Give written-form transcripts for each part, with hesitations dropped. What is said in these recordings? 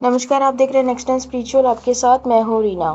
नमस्कार, आप देख रहे हैं नेक्स्ट टाइम स्पिरिचुअल। आपके साथ मैं हूँ रीना।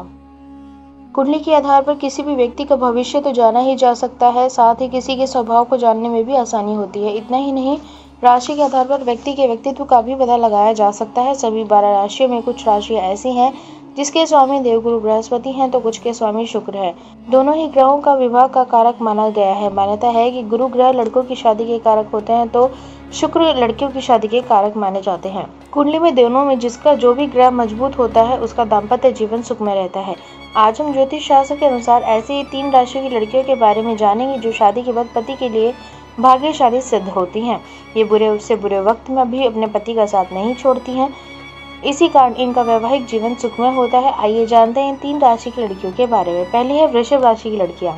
कुंडली के आधार पर किसी भी व्यक्ति का भविष्य तो जाना ही जा सकता है, साथ ही किसी के स्वभाव को जानने में भी आसानी होती है। इतना ही नहीं, राशि के आधार पर व्यक्ति के व्यक्तित्व का भी पता लगाया जा सकता है। सभी 12 राशियों में कुछ राशियां ऐसी हैं जिसके स्वामी देवगुरु बृहस्पति हैं तो कुछ के स्वामी शुक्र है। दोनों ही ग्रहों का विवाह का कारक माना गया है। मान्यता है कि गुरु ग्रह लड़कों की शादी के कारक होते हैं तो शुक्र लड़कियों की शादी के कारक माने जाते हैं। कुंडली में दोनों में जिसका जो भी ग्रह मजबूत होता है उसका दाम्पत्य जीवन सुखमय रहता है। आज हम ज्योतिष शास्त्र के अनुसार ऐसी ही 3 राशियों की लड़कियों के बारे में जानेंगे जो शादी के बाद पति के लिए भाग्यशाली सिद्ध होती हैं। ये बुरे से बुरे वक्त में भी अपने पति का साथ नहीं छोड़ती हैं, इसी कारण इनका वैवाहिक जीवन सुखमय होता है। आइए जानते हैं इन 3 राशि की लड़कियों के बारे में। पहली है वृषभ राशि की लड़कियां।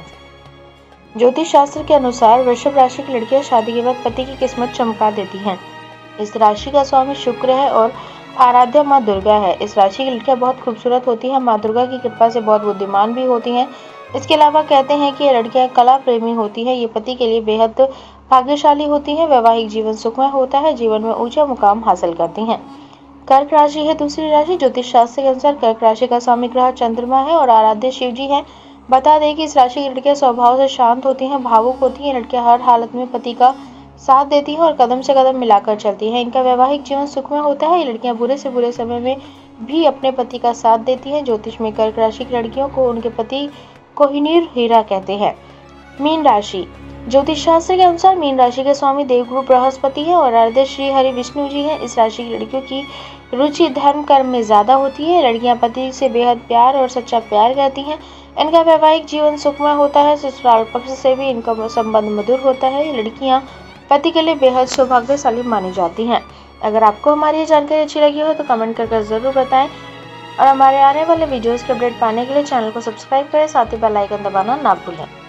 ज्योतिष शास्त्र के अनुसार वृषभ राशि की लड़कियां शादी के बाद पति की किस्मत चमका देती हैं। इस राशि का स्वामी शुक्र है और आराध्या माँ दुर्गा है। इस राशि की लड़कियां बहुत खूबसूरत होती हैं, माँ दुर्गा की कृपा से बहुत बुद्धिमान भी होती हैं। इसके अलावा कहते हैं कि ये लड़कियां कला प्रेमी होती हैं। ये पति के लिए बेहद भाग्यशाली होती हैं। वैवाहिक जीवन सुखमय होता है, जीवन में ऊंचा मुकाम हासिल करती हैं। कर्क राशि है दूसरी राशि। ज्योतिष शास्त्र के अनुसार कर्क राशि का स्वामी ग्रह चंद्रमा है और आराध्य शिव जी है। बता दें कि इस राशि की लड़कियां स्वभाव से शांत होती हैं, भावुक होती हैं। लड़कियां हर हालत में पति का साथ देती हैं और कदम से कदम मिलाकर चलती हैं। इनका वैवाहिक जीवन सुखमय होता है। ये लड़कियां बुरे से बुरे समय में भी अपने पति का साथ देती हैं। ज्योतिष में कर्क राशि की लड़कियों को उनके पति कोहिनूर हीरा कहते हैं। मीन राशि। ज्योतिष शास्त्र के अनुसार मीन राशि के स्वामी देवगुरु बृहस्पति है और आराध्य श्री हरि विष्णु जी हैं। इस राशि की लड़कियों की रुचि धर्म कर्म में ज्यादा होती है। लड़कियां पति से बेहद प्यार और सच्चा प्यार करती हैं। इनका वैवाहिक जीवन सुखमय होता है। ससुराल पक्ष से भी इनका संबंध मधुर होता है। ये लड़कियां पति के लिए बेहद सौभाग्यशाली मानी जाती हैं। अगर आपको हमारी ये जानकारी अच्छी लगी हो तो कमेंट करके जरूर बताएं और हमारे आने वाले वीडियोस के अपडेट पाने के लिए चैनल को सब्सक्राइब करें, साथ ही बेल आइकन दबाना ना भूलें।